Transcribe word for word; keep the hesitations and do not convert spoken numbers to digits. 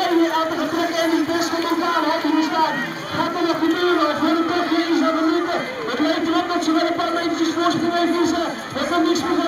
twee weer aan te gaan trekken en die best komt ook aan. Had hij weer staan. Gaat er nog gebeuren? Of wordt het toch weer iets aan de minuten? Het lijkt erop dat ze wel een paar metertjes voorsprong heeft. Dat kan niks meer